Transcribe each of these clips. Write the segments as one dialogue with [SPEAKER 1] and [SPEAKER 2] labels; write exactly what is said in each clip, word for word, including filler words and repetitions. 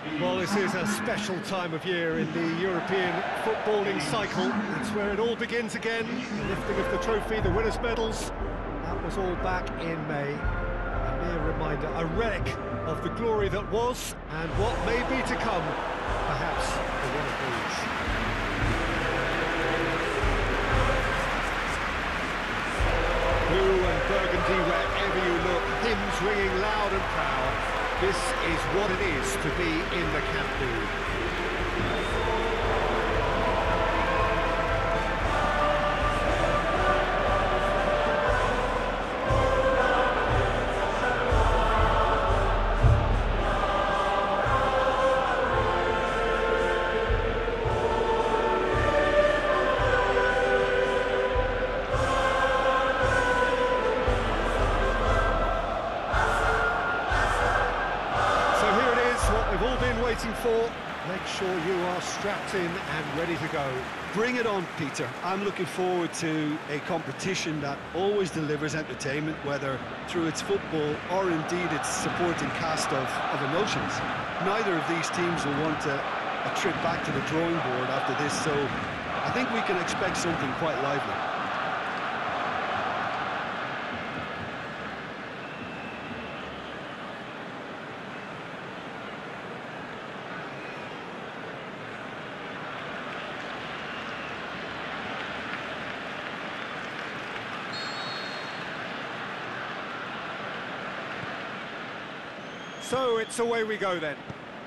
[SPEAKER 1] Well, this is a special time of year in the European footballing cycle. It's where it all begins again. The lifting of the trophy, the winners' medals. That was all back in May. A mere reminder, a relic of the glory that was and what may be to come. Perhaps the one of these. Blue and burgundy wherever you look, hymns ringing loud and proud. This is what it is to be in the Camp Nou. Waiting for. Make sure you are strapped in and ready to go.
[SPEAKER 2] Bring it on, Peter. I'm looking forward to a competition that always delivers entertainment, whether through its football or indeed its supporting cast of, of emotions. Neither of these teams will want a, a trip back to the drawing board after this, so I think we can expect something quite lively.
[SPEAKER 1] So it's away we go then.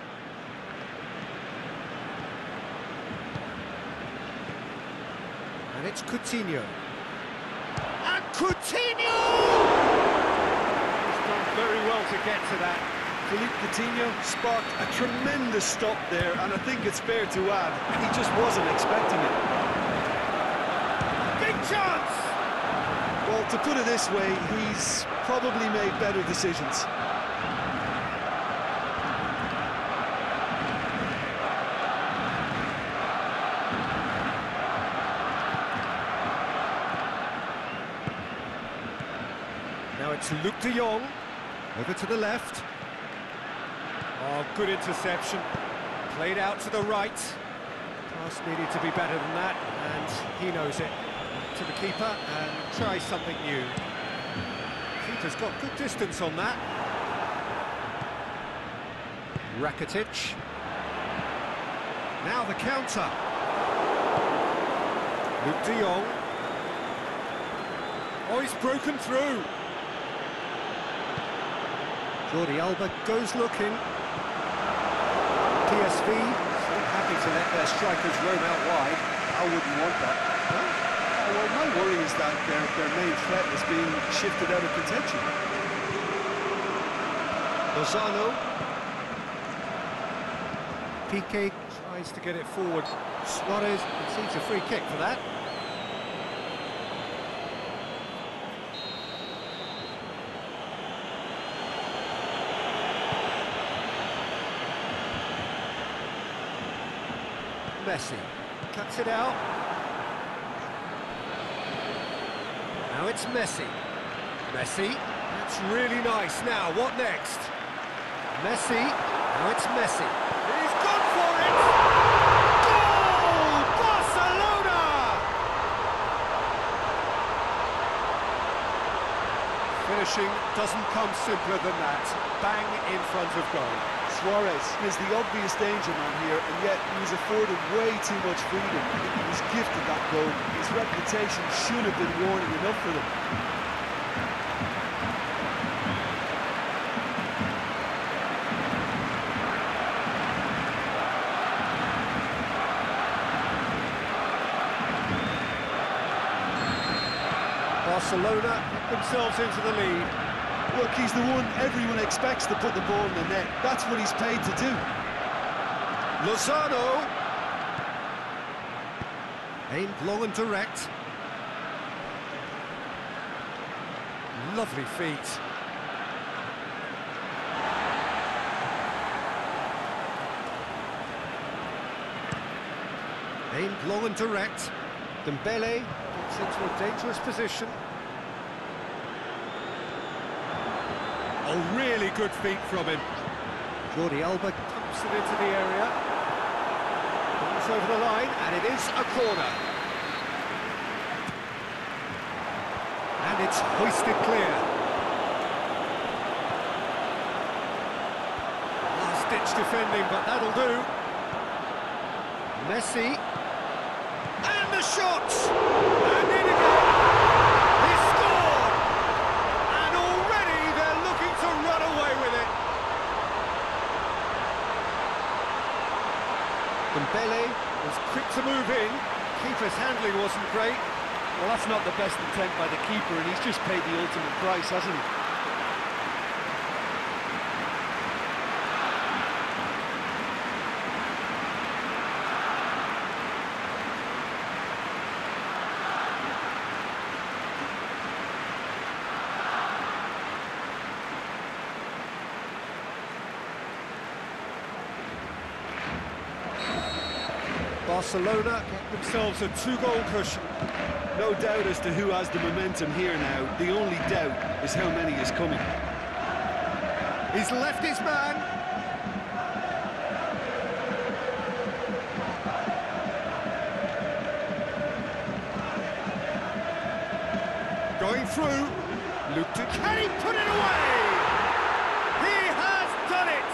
[SPEAKER 1] And it's Coutinho. And Coutinho! He's done very well to get to that.
[SPEAKER 2] Philippe Coutinho sparked a tremendous stop there, and I think it's fair to add, he just wasn't expecting it.
[SPEAKER 1] Big chance!
[SPEAKER 2] Well, to put it this way, he's probably made better decisions.
[SPEAKER 1] Now it's Luuk de Jong, over to the left. Oh, good interception. Played out to the right. Pass needed to be better than that, and he knows it. To the keeper, and try something new. Keeper's got good distance on that. Rakitic. Now the counter. Luuk de Jong. Oh, he's broken through. Jordi Alba goes looking. P S V so happy to let their strikers roam out wide.
[SPEAKER 2] I wouldn't want that. Huh? Well, my worry is that their, their main threat is being shifted out of contention. Lozano.
[SPEAKER 1] Piqué tries to get it forward. Suarez concedes a free kick for that. Messi cuts it out. Now it's Messi. Messi, that's really nice. Now, what next? Messi, now it's Messi. He's gone for it! Goal! Barcelona! Finishing doesn't come simpler than that. Bang in front of goal.
[SPEAKER 2] Suarez is the obvious danger man here, and yet he was afforded way too much freedom. I think he was gifted that goal. His reputation should have been warning enough for them.
[SPEAKER 1] Barcelona put themselves into the lead.
[SPEAKER 2] Look, he's the one everyone expects to put the ball in the net. That's what he's paid to do.
[SPEAKER 1] Lozano. Aimed long and direct. Lovely feet. Aimed long and direct. Dembele gets into a dangerous position. Oh, really good feet from him. Jordi Alba dumps it into the area. It's over the line, and it is a corner. And it's hoisted clear. Last-ditch defending, but that'll do. Messi. And the shot! And in again! He scored! And already they're looking to run away with it. Dembele was quick to move in. Keeper's handling wasn't great.
[SPEAKER 2] Well, that's not the best attempt by the keeper, and he's just paid the ultimate price, hasn't he?
[SPEAKER 1] Barcelona get themselves a two-goal cushion.
[SPEAKER 2] No doubt as to who has the momentum here now. The only doubt is how many is coming.
[SPEAKER 1] He's left his man. Going through. Luke, can he put it away? He has done it!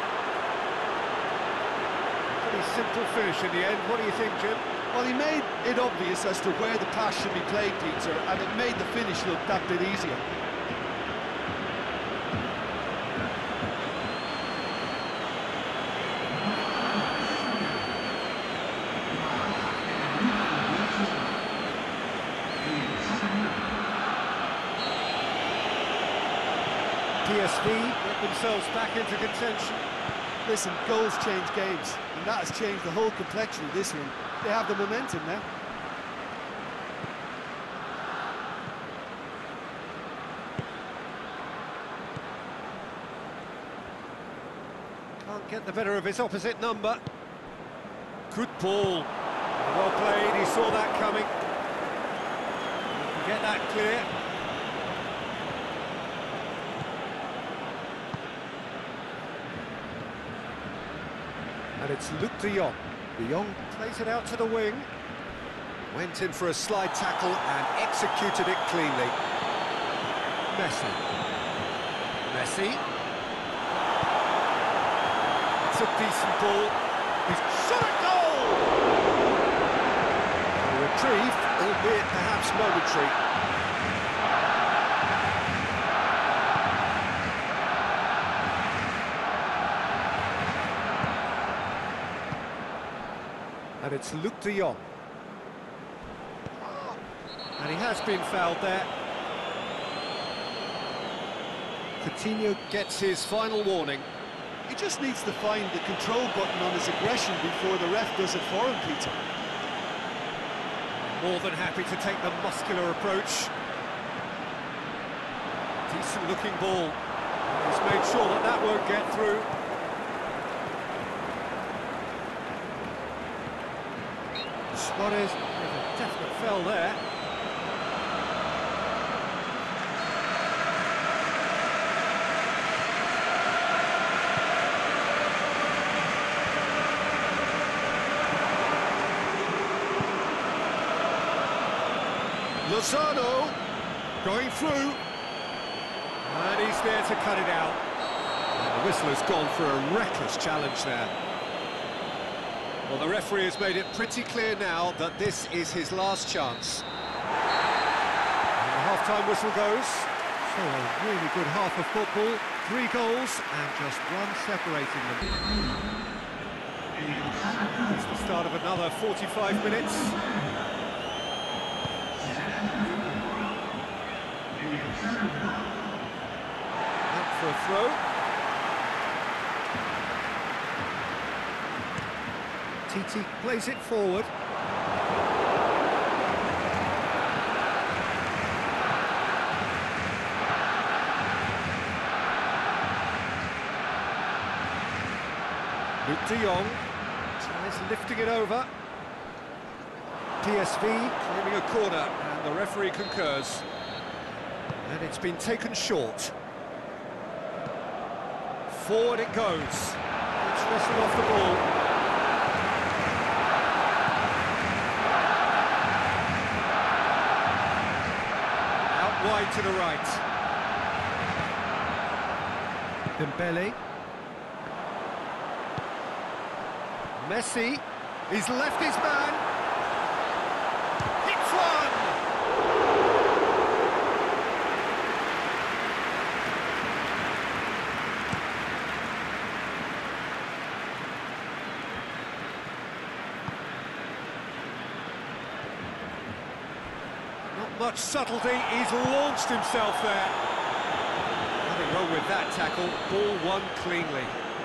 [SPEAKER 1] Pretty simple finish in the end. What do you think, Jim?
[SPEAKER 2] Well, he made it obvious as to where the pass should be played, Peter, and it made the finish look that bit easier.
[SPEAKER 1] P S V get themselves back into contention.
[SPEAKER 2] Listen, goals change games, and that has changed the whole complexion of this one. They have the momentum now.
[SPEAKER 1] Can't get the better of his opposite number. Good ball. Well played, he saw that coming. He can get that clear. And it's Luke de Jong. De Jong plays it out to the wing. Went in for a slide tackle and executed it cleanly. Messi. Messi. It's a decent ball. He's shot a goal! A reprieve, albeit perhaps momentary. And it's Luke de Jong. And he has been fouled there. Coutinho gets his final warning.
[SPEAKER 2] He just needs to find the control button on his aggression before the ref does it for him, Peter.
[SPEAKER 1] More than happy to take the muscular approach. Decent looking ball. He's made sure that that won't get through. Suarez with a definite foul there. Lozano going through, and he's there to cut it out. And the whistle has gone for a reckless challenge there. Well, the referee has made it pretty clear now that this is his last chance. And the half-time whistle goes. So a really good half of football, three goals and just one separating them. It's the start of another forty-five minutes. Up for a throw. Titi plays it forward. Luke de Jong tries lifting it over. P S V claiming a corner, and the referee concurs. And it's been taken short. Forward it goes. It's wrestled off the ball. Out wide to the right. Dembele. Messi. He's left his man. Hits one! Not much subtlety, he's launched himself there. Nothing wrong with that tackle, ball won cleanly.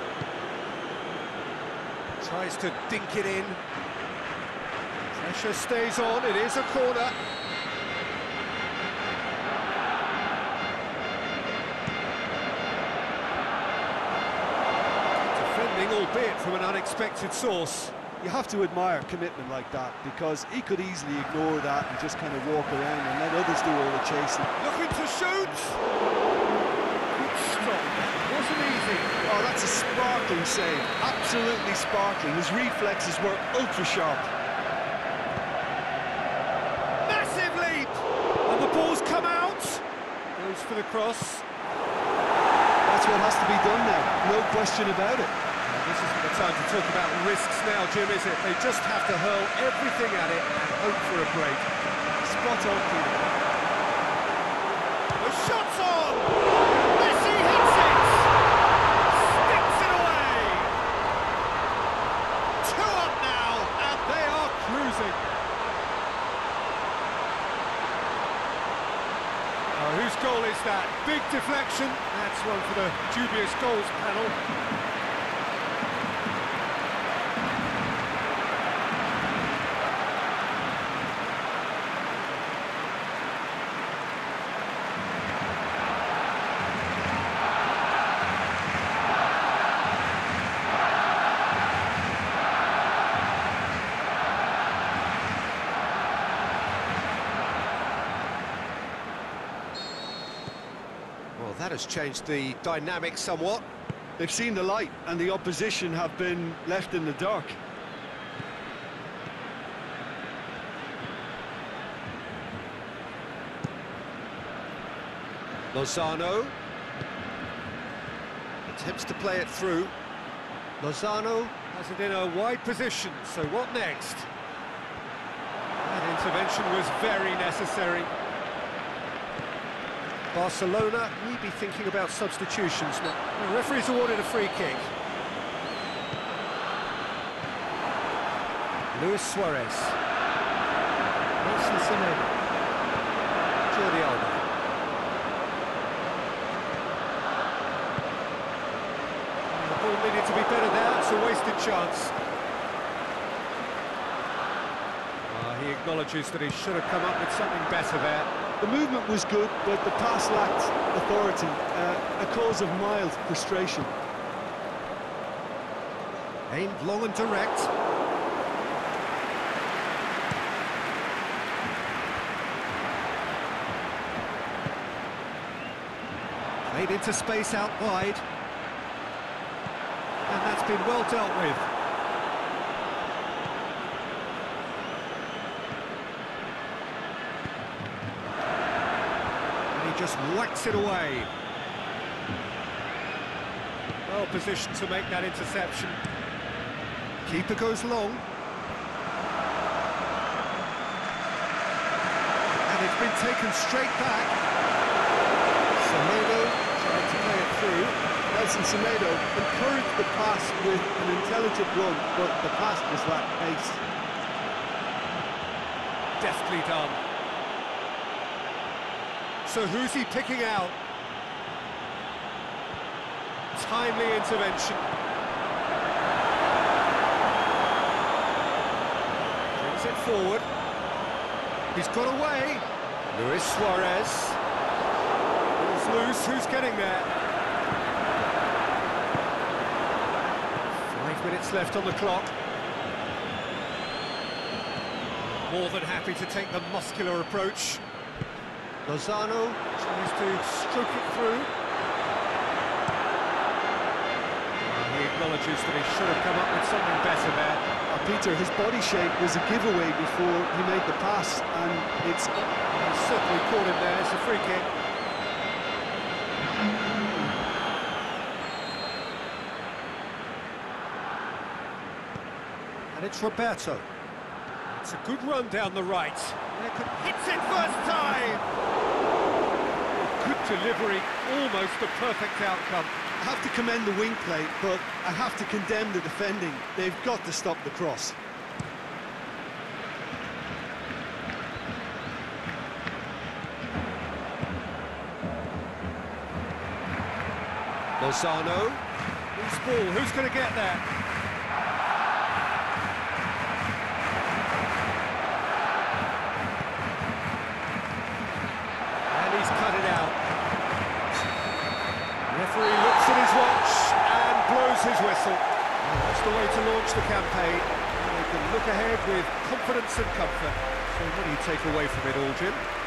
[SPEAKER 1] Tries to dink it in. Pressure stays on, it is a corner. Defending, albeit from an unexpected source.
[SPEAKER 2] You have to admire commitment like that, because he could easily ignore that and just kind of walk around and let others do all the chasing.
[SPEAKER 1] Looking to shoot! Good stop, wasn't easy.
[SPEAKER 2] Oh, that's a sparkling save, absolutely sparkling. His reflexes were ultra-sharp.
[SPEAKER 1] Massive leap! And the ball's come out! Goes for the cross.
[SPEAKER 2] That's what has to be done now, no question about it.
[SPEAKER 1] This isn't the time to talk about risks now, Jim, is it? They just have to hurl everything at it and hope for a break.
[SPEAKER 2] Spot on, Peter.
[SPEAKER 1] The shot's on! Messi hits it! Sticks it away! Two up now, and they are cruising. Oh, whose goal is that? Big deflection. That's one for the dubious goals panel. Well, that has changed the dynamic somewhat.
[SPEAKER 2] They've seen the light, and the opposition have been left in the dark.
[SPEAKER 1] Lozano attempts to play it through. Lozano has it in a wide position, so what next? That intervention was very necessary. Barcelona may be thinking about substitutions now. The referee's awarded a free kick. Luis Suarez. Nelson Semedo. Jordi Alba. The ball needed to be better there, it's a wasted chance. Uh, he acknowledges that he should have come up with something better there.
[SPEAKER 2] The movement was good, but the pass lacked authority, uh, a cause of mild frustration.
[SPEAKER 1] Aimed long and direct. Played into space out wide. And that's been well dealt with. Just whacks it away. Well positioned to make that interception. Keeper goes long. And it's been taken straight back. Semedo trying to play it through.
[SPEAKER 2] Nelson Semedo encouraged the pass with an intelligent run, but the pass just lacked pace.
[SPEAKER 1] Deftly done. So who's he picking out? Timely intervention. Brings it forward. He's got away. Luis Suarez. Ball's loose, who's getting there? Five minutes left on the clock. More than happy to take the muscular approach. Lozano tries to stroke it through. acknowledges that he should have come up with something better there.
[SPEAKER 2] Uh, Peter, his body shape was a giveaway before he made the pass, and it's...
[SPEAKER 1] He certainly caught him there. It's a free kick. And it's Roberto. It's a good run down the right. Hits it first time! Good delivery, almost the perfect outcome.
[SPEAKER 2] I have to commend the wing play, but I have to condemn the defending. They've got to stop the cross.
[SPEAKER 1] Lozano. Loose ball, who's going to get there? And he's cut it out. Referee looks at his watch and blows his whistle. And that's the way to launch the campaign. And they can look ahead with confidence and comfort. So what do you take away from it all, Jim?